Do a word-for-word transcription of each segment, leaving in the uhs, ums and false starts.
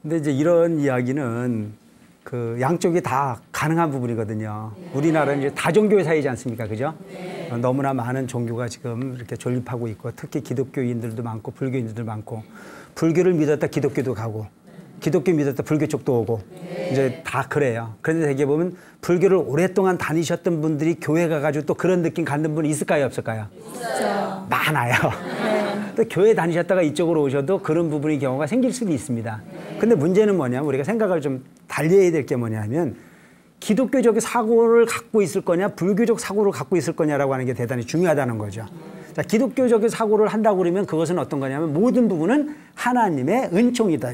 근데 이제 이런 이야기는 그 양쪽이 다 가능한 부분이거든요. 네. 우리나라는 이제 다종교의 사회지 않습니까? 그죠? 네. 어, 너무나 많은 종교가 지금 이렇게 존립하고 있고, 특히 기독교인들도 많고, 불교인들도 많고, 불교를 믿었다 기독교도 가고, 기독교 믿었다 불교 쪽도 오고, 네. 이제 다 그래요. 그런데 되게 보면 불교를 오랫동안 다니셨던 분들이 교회 가가지고 또 그런 느낌 갖는 분이 있을까요? 없을까요? 있어요. 많아요. 네. 또 교회 다니셨다가 이쪽으로 오셔도 그런 부분의 경우가 생길 수도 있습니다. 근데 문제는 뭐냐면 우리가 생각을 좀 달리해야 될 게 뭐냐면 기독교적 사고를 갖고 있을 거냐 불교적 사고를 갖고 있을 거냐라고 하는 게 대단히 중요하다는 거죠. 자, 기독교적 사고를 한다고 그러면 그것은 어떤 거냐면 모든 부분은 하나님의 은총이다.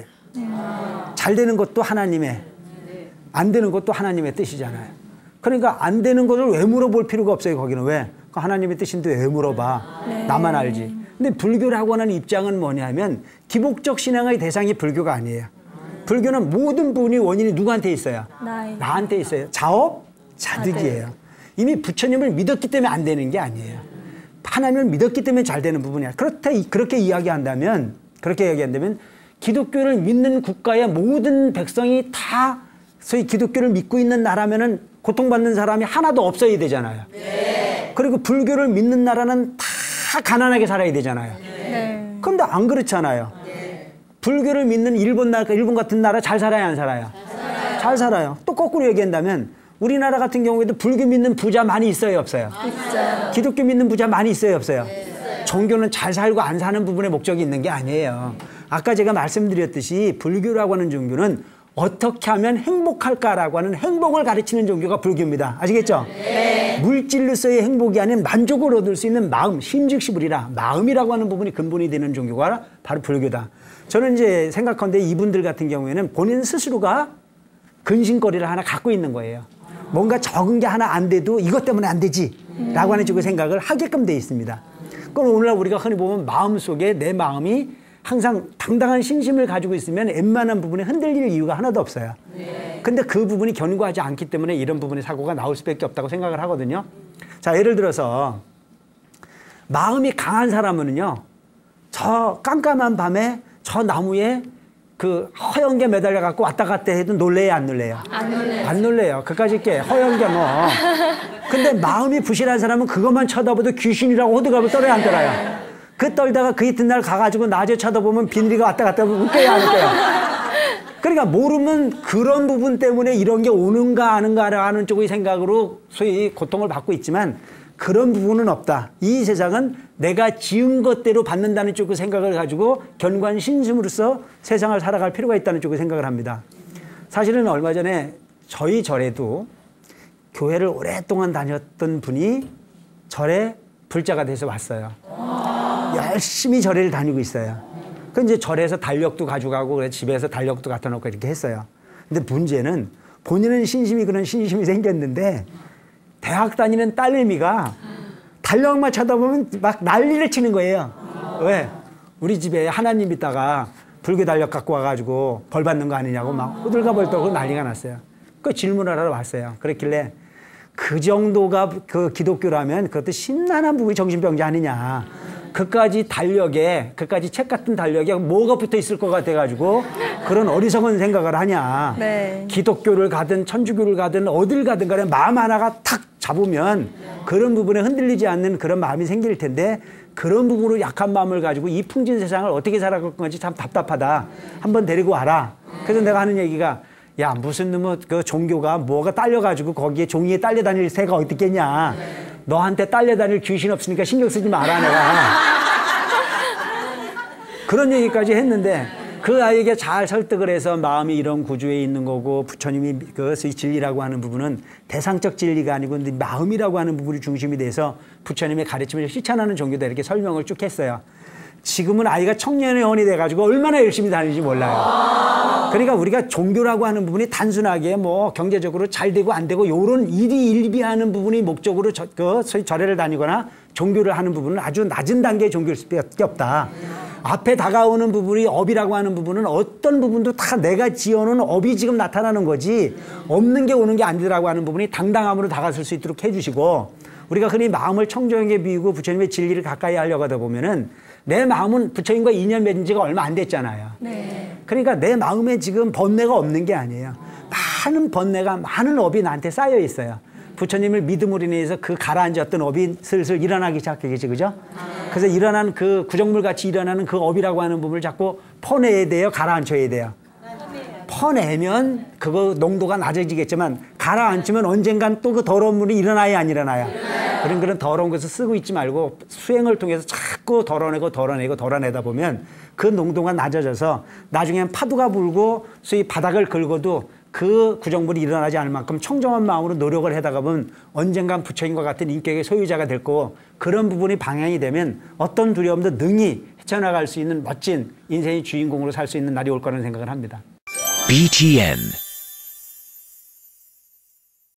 잘 되는 것도 하나님의, 안 되는 것도 하나님의 뜻이잖아요. 그러니까 안 되는 것을 왜 물어볼 필요가 없어요. 거기는 왜? 하나님의 뜻인데 왜 물어봐. 네. 나만 알지. 근데 불교라고 하는 입장은 뭐냐면 기복적 신앙의 대상이 불교가 아니에요. 불교는 모든 부분이 원인이 누구한테 있어요? 나이. 나한테 있어요. 자업, 자득이에요. 아, 네. 이미 부처님을 믿었기 때문에 안 되는 게 아니에요. 하나님을 믿었기 때문에 잘 되는 부분이야. 그렇다, 그렇게 이야기한다면, 그렇게 이야기한다면 기독교를 믿는 국가의 모든 백성이 다 소위 기독교를 믿고 있는 나라면은 고통받는 사람이 하나도 없어야 되잖아요. 네. 그리고 불교를 믿는 나라는 다 가난하게 살아야 되잖아요. 네. 그런데 안 그렇잖아요. 네. 불교를 믿는 일본 나라, 일본 같은 나라 잘 살아야 안 살아요? 잘 살아요. 잘 살아요. 또 거꾸로 얘기한다면 우리나라 같은 경우에도 불교 믿는 부자 많이 있어요, 없어요? 있어요. 기독교 믿는 부자 많이 있어요, 없어요? 네, 있어요. 종교는 잘 살고 안 사는 부분에 목적이 있는 게 아니에요. 아까 제가 말씀드렸듯이 불교라고 하는 종교는 어떻게 하면 행복할까라고 하는 행복을 가르치는 종교가 불교입니다. 아시겠죠? 네. 물질로서의 행복이 아닌 만족을 얻을 수 있는 마음, 심즉시불이라 마음이라고 하는 부분이 근본이 되는 종교가 바로 불교다. 저는 이제 생각하는데 이분들 같은 경우에는 본인 스스로가 근심거리를 하나 갖고 있는 거예요. 뭔가 적은 게 하나 안 돼도 이것 때문에 안 되지 라고 하는 쪽의 생각을 하게끔 돼 있습니다. 그럼 오늘날 우리가 흔히 보면 마음속에 내 마음이 항상 당당한 신심을 가지고 있으면 웬만한 부분에 흔들릴 이유가 하나도 없어요. 네. 근데 그 부분이 견고하지 않기 때문에 이런 부분의 사고가 나올 수밖에 없다고 생각을 하거든요. 자, 예를 들어서 마음이 강한 사람은요, 저 깜깜한 밤에 저 나무에 그 허연 게 매달려 갖고 왔다 갔다 해도 놀래요, 안 놀래요? 안 놀래요. 안 놀래요. 그까짓 게 허연 게 뭐. 근데 마음이 부실한 사람은 그것만 쳐다봐도 귀신이라고 호들갑을 떨어야 안 떨어요? 그 떨다가 그 이튿날 가가지고 낮에 쳐다보면 비늘이가 왔다 갔다 하면 웃겨요, 안 웃겨요? 그러니까 모르면 그런 부분 때문에 이런 게 오는가 아는가 하는 쪽의 생각으로 소위 고통을 받고 있지만 그런 부분은 없다. 이 세상은 내가 지은 것대로 받는다는 쪽의 생각을 가지고 견고한 신심으로서 세상을 살아갈 필요가 있다는 쪽의 생각을 합니다. 사실은 얼마 전에 저희 절에도 교회를 오랫동안 다녔던 분이 절에 불자가 돼서 왔어요. 열심히 절에를 다니고 있어요. 그 이제 절에서 달력도 가져가고 그래 집에서 달력도 갖다 놓고 이렇게 했어요. 근데 문제는 본인은 신심이 그런 신심이 생겼는데 대학 다니는 딸내미가 달력만 쳐다보면 막 난리를 치는 거예요. 왜? 우리 집에 하나님 있다가 불교 달력 갖고 와가지고 벌 받는 거 아니냐고 막 호들갑을 떨고 난리가 났어요. 그 질문을 하러 왔어요. 그랬길래 그 정도가 그 기독교라면 그것도 심란한 부분이 정신병자 아니냐. 그까지 달력에, 그까지 책 같은 달력에 뭐가 붙어 있을 것 같아가지고 그런 어리석은 생각을 하냐. 네. 기독교를 가든 천주교를 가든 어딜 가든 간에 마음 하나가 탁 잡으면 그런 부분에 흔들리지 않는 그런 마음이 생길 텐데 그런 부분으로 약한 마음을 가지고 이 풍진 세상을 어떻게 살아갈 건지 참 답답하다. 한번 데리고 와라. 그래서 내가 하는 얘기가 야, 무슨 놈의 그 종교가 뭐가 딸려가지고 거기에 종이에 딸려 다닐 새가 어디 있겠냐. 너한테 딸려 다닐 귀신 없으니까 신경 쓰지 마라, 내가. 그런 얘기까지 했는데 그 아이에게 잘 설득을 해서 마음이 이런 구조에 있는 거고 부처님이 그것의 진리라고 하는 부분은 대상적 진리가 아니고 마음이라고 하는 부분이 중심이 돼서 부처님의 가르침을 실천하는 종교다 이렇게 설명을 쭉 했어요. 지금은 아이가 청년회원이 돼가지고 얼마나 열심히 다니는지 몰라요. 그러니까 우리가 종교라고 하는 부분이 단순하게 뭐 경제적으로 잘 되고 안 되고 요런 일희일비하는 부분이 목적으로 저, 그 소위 절에를 다니거나 종교를 하는 부분은 아주 낮은 단계의 종교일 수밖에 없다. 앞에 다가오는 부분이 업이라고 하는 부분은 어떤 부분도 다 내가 지어놓은 업이 지금 나타나는 거지 없는 게 오는 게 아니라고 하는 부분이 당당함으로 다가설 수 있도록 해주시고 우리가 흔히 마음을 청정하게 비우고 부처님의 진리를 가까이 하려고 하다 보면은 내 마음은 부처님과 인연 맺은 지가 얼마 안 됐잖아요. 네. 그러니까 내 마음에 지금 번뇌가 없는 게 아니에요. 많은 번뇌가, 많은 업이 나한테 쌓여 있어요. 부처님을 믿음으로 인해서 그 가라앉았던 업이 슬슬 일어나기 시작하겠지, 그죠? 그래서 일어나는 그 구정물 같이 일어나는 그 업이라고 하는 부분을 자꾸 퍼내야 돼요, 가라앉혀야 돼요. 퍼내면 그거 농도가 낮아지겠지만 가라앉으면 언젠간 또 그 더러운 물이 일어나야 안 일어나요? 그런 그런 더러운 것을 쓰고 있지 말고 수행을 통해서 자꾸 덜어내고 덜어내고 덜어내다 보면 그 농도가 낮아져서 나중엔 파도가 불고 소위 바닥을 긁어도 그 구정물이 일어나지 않을 만큼 청정한 마음으로 노력을 하다가 보면 언젠간 부처님과 같은 인격의 소유자가 될 거고, 그런 부분이 방향이 되면 어떤 두려움도 능히 헤쳐나갈 수 있는 멋진 인생의 주인공으로 살 수 있는 날이 올 거라는 생각을 합니다. 비티엔